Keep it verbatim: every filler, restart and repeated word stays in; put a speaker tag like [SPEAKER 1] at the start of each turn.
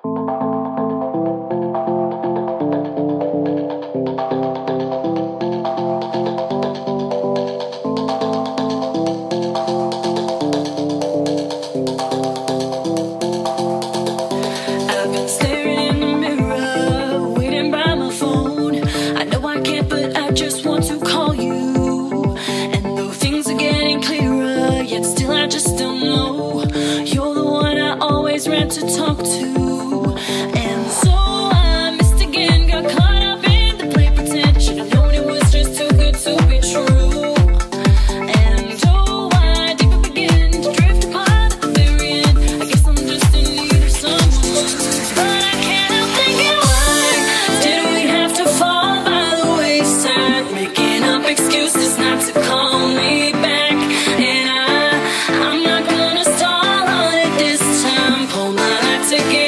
[SPEAKER 1] To talk to, and so I missed again, got caught up in the play pretend. Should've known it was just too good to be true. And oh, I deep begin to drift apart at the very end. I guess I'm just in need of someone, but I can't help thinking, why did we have to fall by the wayside, making up excuses not to call me back? And I, I'm not gonna stall on it this time. Pull my life together.